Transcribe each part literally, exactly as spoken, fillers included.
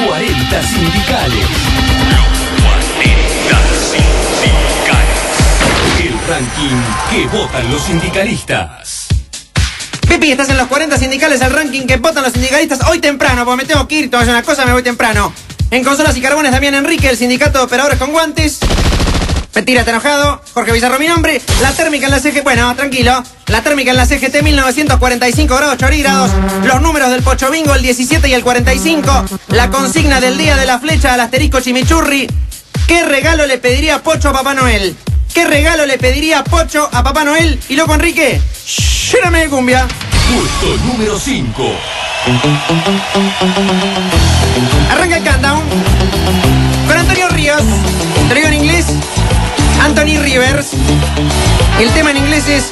cuarenta sindicales. Los cuarenta sindicales. El ranking que votan los sindicalistas. Pipi, estás en los cuarenta sindicales, el ranking que votan los sindicalistas hoy temprano, porque me tengo que ir, te voy a hacer una cosa, me voy temprano. En Consolas y Carbones, Damián Enrique, el sindicato de operadores con guantes. Mentira, está enojado. Jorge Bizarro, mi nombre. La térmica en la C G T, bueno, tranquilo. La térmica en la C G T, mil novecientos cuarenta y cinco grados chorígrados. Los números del Pocho Bingo, el diecisiete y el cuarenta y cinco. La consigna del día de la flecha al asterisco chimichurri. ¿Qué regalo le pediría Pocho a Papá Noel? ¿Qué regalo le pediría Pocho a Papá Noel? Y loco Enrique, llérame de cumbia. Puesto número cinco. Arranca el countdown con Antonio Ríos. Te lo digo en inglés, Anthony Rivers. El tema en inglés es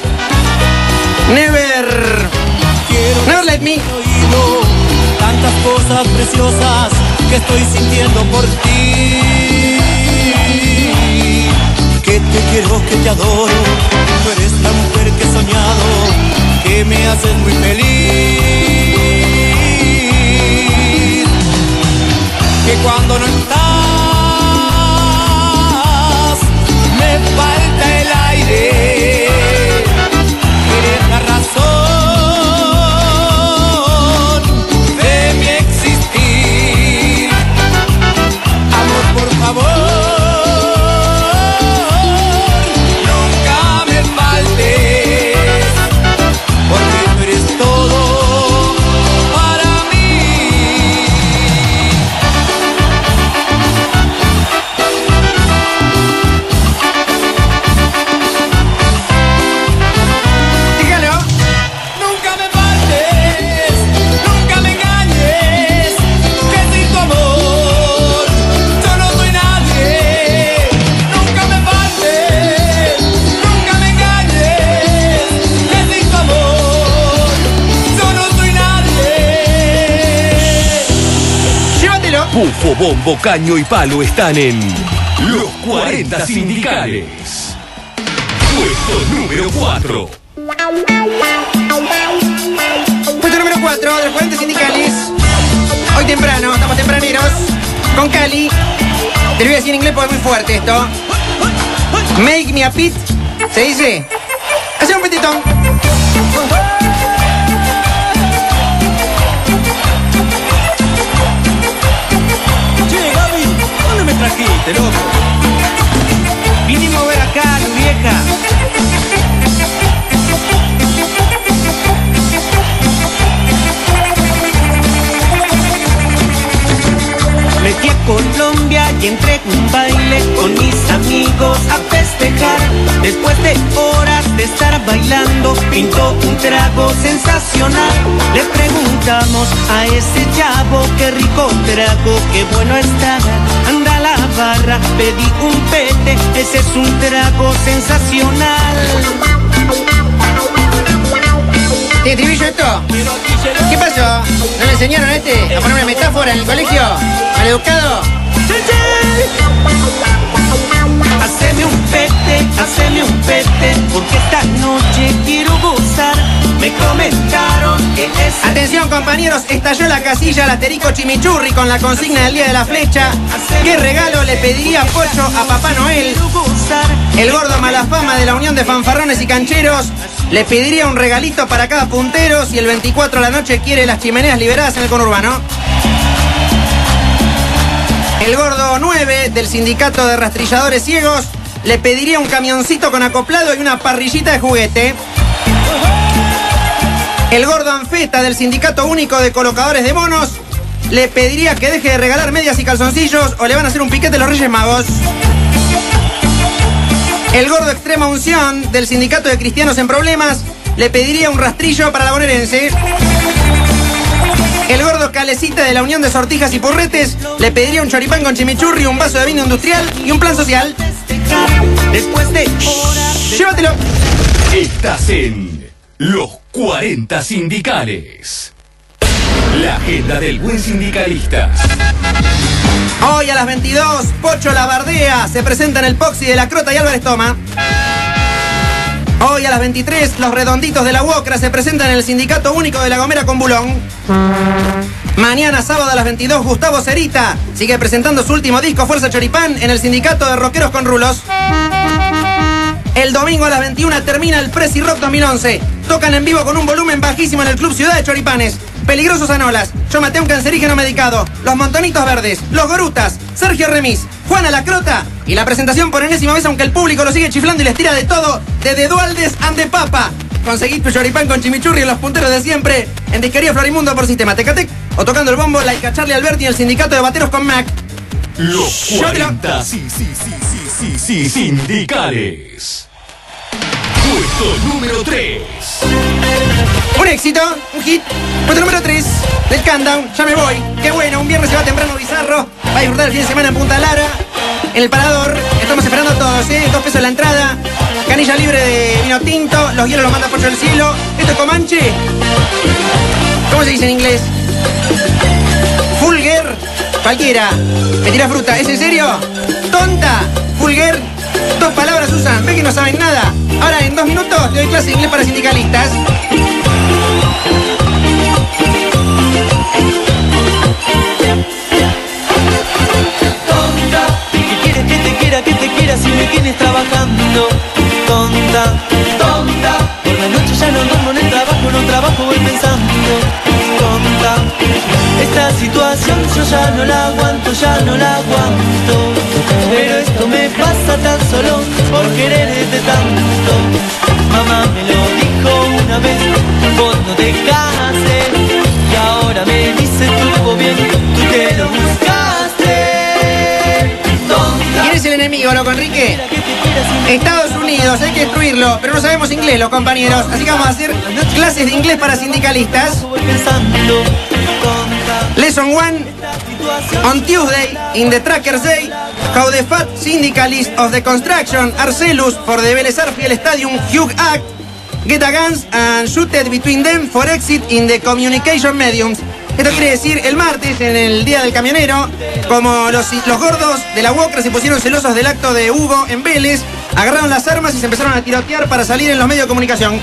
Never Never Let Me. Tantas cosas preciosas que estoy sintiendo por ti. Que te quiero, que te adoro. Tú eres la mujer que he soñado, que me haces muy feliz. Que cuando no estás me falta el aire. Eres la razón de mi existir. Amor, por favor, nunca me faltes, porque tú eres todo para mí. Dígalo. Nunca me faltes, nunca me engañes, que sin tu amor yo no soy nadie. Nunca me faltes, nunca me engañes, que sin tu amor yo no soy nadie. Llévatelo. Bufo, bombo, caño y palo están en los cuarenta sindicales. Puesto número cuatro. Puesto número cuatro de los cuarenta sindicales. Hoy temprano, estamos tempraneros. Con Cali. Te lo voy a decir en inglés porque es muy fuerte esto. Make me a pit. ¿Se dice? Hace un petitón. Che, Gaby, ¿dónde me trajiste, loco? Vinimos a ver acá, tu vieja. Me fui a Colombia y entré en un baile con mis amigos a festejar. Después de horas de estar bailando, pintó un trago sensacional. Le preguntamos a ese chavo, qué rico trago, qué bueno está. Anda a la barra, pedí un pete, ese es un trago sensacional. ¿Te estribillo esto? ¿Qué pasó? ¿No le enseñaron a este a poner una metáfora en el colegio? ¿Maleducado? Haceme un pete, haceme un pete, porque esta noche quiero gozar. Me comentaron que es... Atención compañeros, estalló la casilla al asterisco chimichurri con la consigna del día de la flecha. ¿Qué regalo le pediría Pocho a Papá Noel? El gordo malafama de la unión de fanfarrones y cancheros le pediría un regalito para cada puntero si el veinticuatro de la noche quiere las chimeneas liberadas en el conurbano. El gordo nueve del sindicato de rastrilladores ciegos le pediría un camioncito con acoplado y una parrillita de juguete. El gordo anfeta del sindicato único de colocadores de monos le pediría que deje de regalar medias y calzoncillos o le van a hacer un piquete los Reyes Magos. El gordo extrema unción del sindicato de cristianos en problemas le pediría un rastrillo para la bonaerense. El gordo calecita de la unión de sortijas y porretes le pediría un choripán con chimichurri, un vaso de vino industrial y un plan social. Después de horas de... Llévatelo. Estás en los cuarenta sindicales. La agenda del buen sindicalista. Hoy a las veintidós, Pocho la bardea se presenta en el Poxy de la Crota y Álvarez Toma. Hoy a las veintitrés, los redonditos de la Uocra se presentan en el Sindicato Único de La Gomera con Bulón. Mañana sábado a las veintidós, Gustavo Cerita sigue presentando su último disco, Fuerza Choripán, en el Sindicato de Rockeros con Rulos. El domingo a las veintiuna termina el Prezi Rock dos mil once. Tocan en vivo con un volumen bajísimo en el Club Ciudad de Choripanes. Peligrosos Anolas, Yo maté a un cancerígeno medicado, Los Montonitos Verdes, Los Gorutas, Sergio Remis, Juana la Crota y la presentación por enésima vez, aunque el público lo sigue chiflando y les tira de todo, de The Dualdes and the Papa. Conseguí tu choripán con chimichurri en los punteros de siempre, en Disquería Florimundo por Sistema Tecatec, o tocando el bombo like a Charlie Alberti en el Sindicato de Bateros con Mac. Los cuarenta, sí, sí, sí, sí, sí, sí, sindicales. Puesto número tres. Un éxito, un hit. Puesto número tres del Countdown, Ya me voy. Qué bueno, un viernes se va temprano Bizarro. Va a disfrutar el fin de semana en Punta Lara. En el Parador, estamos esperando a todos, ¿eh? Dos pesos la entrada. Canilla libre de vino tinto. Los hielos los manda Pocho del Cielo. Esto es Comanche. ¿Cómo se dice en inglés? Fulger. Cualquiera. Me tira fruta. ¿Es en serio? Tonta. Fulger. Dos palabras usan. ¿Ve que no saben nada? Ahora en dos minutos le doy clase de inglés para sindicalistas. Tonta, que quieres que te quiera, que te quiera si me tienes trabajando. Tonta, tonta, por la noche ya no duermo en el trabajo, no trabajo, voy pensando. Tonta, esta situación yo ya no la aguanto, ya no la aguanto. Pero esto me pasa tan solo por quererte tanto. Mamá me lo dijo una vez, vos no te cases. Y ahora me dice estuvo bien, tú te lo buscaste. Tonta. ¿Quién es el enemigo, loco, Enrique? Estados Unidos, hay que destruirlo, pero no sabemos inglés, los compañeros. Así que vamos a hacer clases de inglés para sindicalistas. Lesson one. On Tuesday, in the Trackers Day, how the fat syndicalists of the construction are zealous for the Vélez Sarsfield Stadium Hugh Act, get a guns and shoot it between them for exit in the communication mediums. Esto quiere decir, el martes, en el Día del Camionero, como los, los gordos de la UOCRA se pusieron celosos del acto de Hugo en Vélez, agarraron las armas y se empezaron a tirotear para salir en los medios de comunicación.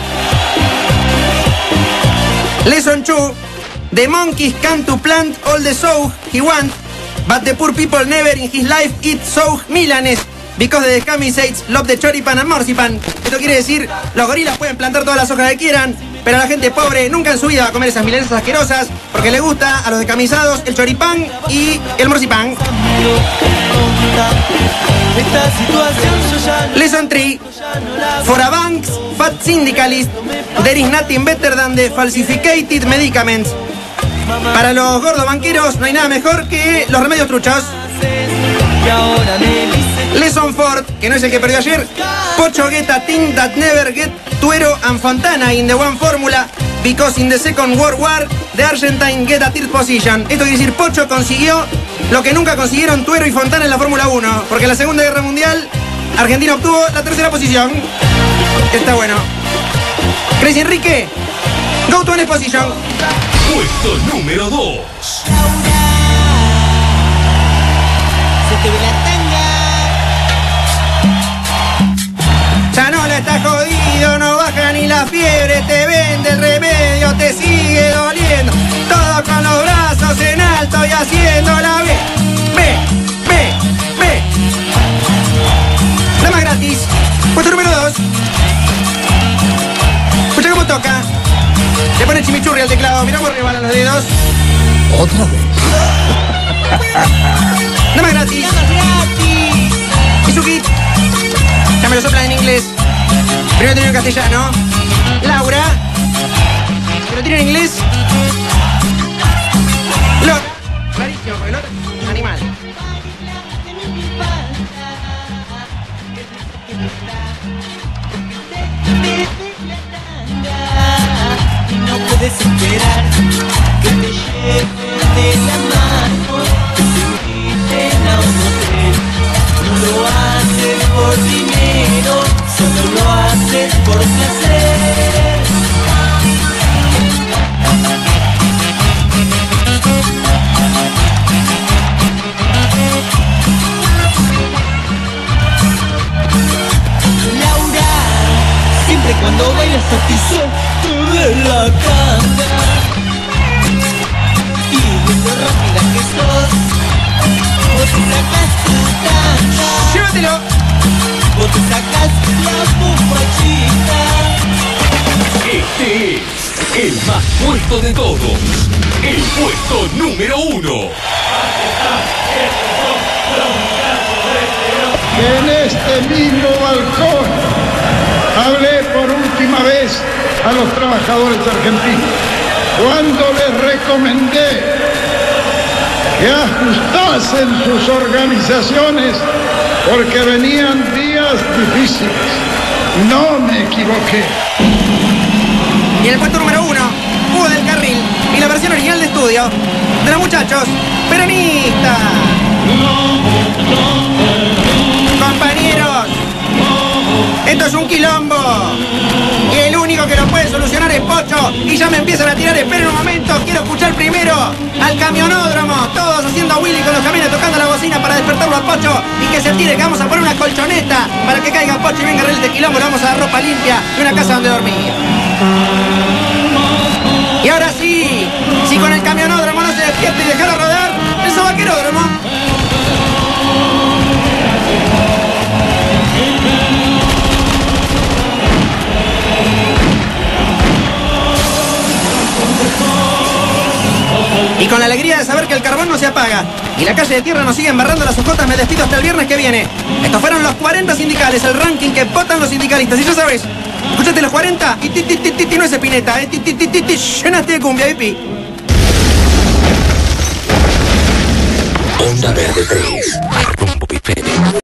Lesson two. The monkeys come to plant all the soul he wants, but the poor people never in his life eat soul milanese, because the camisates love the choripan and morcipan. Esto quiere decir, los gorilas pueden plantar todas las hojas que quieran, pero la gente pobre nunca en su vida va a comer esas milanesas asquerosas, porque le gusta a los descamisados el choripán y el morcipán. Lesson three. For a bank's fat syndicalist, there is nothing better than the falsificated medicaments. Para los gordos banqueros no hay nada mejor que los remedios truchos. Lesson four, que no es el que perdió ayer. Pocho get a thing that never get Tuero and Fontana in the one formula, because in the Second World War the Argentine get a third position. Esto quiere decir, Pocho consiguió lo que nunca consiguieron Tuero y Fontana en la Fórmula uno, porque en la Segunda Guerra Mundial Argentina obtuvo la tercera posición. Está bueno. Crazy Enrique, go to an exposition. Puesto número dos. Se te ve la tanga. Ya no la está jodido, no baja ni la fiebre, te vende el remedio, te sigue doliendo. Todo con los brazos en alto y haciendo la B. B, B, B. Nada más gratis. Puesto número dos. Escucha cómo toca. Le pone chimichurri al teclado, mirá cómo rebalan los dedos. Otra vez. Nada más gratis. Y su kit. Ya me lo soplan en inglés. Primero tiene en castellano. Laura. ¿Me lo tiene en inglés? Lora. Clarísimo, porque Lora es animal. No puedes esperar que te lleve de la mano, que se griten a un hotel. No lo haces por dinero, solo lo haces por placer. Laura, siempre cuando bailas satisfecho de la cama. te sacas la bombachita. Este es el más puesto de todos. El puesto número uno. En este mismo balcón hablé por última vez a los trabajadores argentinos cuando les recomendé que ajustasen sus organizaciones porque venían días difíciles. No me equivoqué. Y en el puesto número uno, Hugo del Carril y la versión original de estudio de los muchachos peronistas. Compañeros, esto es un quilombo y el único que lo puede solucionar es Pocho. Y ya me empiezan a tirar, esperen un momento, quiero escuchar primero al camionódromo, todos haciendo Willy con los camiones, tocando la bocina para despertarlo a Pocho y que se tire, que vamos a poner una colchoneta para que caiga Pocho y venga a arreglar este quilombo. Le vamos a dar ropa limpia de una casa donde dormía. Y ahora sí, si con el camionódromo no se despierta y dejarlo rodar, el sobaqueródromo. Y con la alegría de saber que el carbón no se apaga y la calle de tierra nos sigue embarrando las ojotas, me despido hasta el viernes que viene. Estos fueron los cuarenta sindicales, el ranking que votan los sindicalistas. Y ya sabes, escúchate los cuarenta y ti, ti, ti, ti, ti, no es Spinetta, eh, ti, ti, ti, ti, ti, llenaste de cumbia, hippie. Onda Verde tres.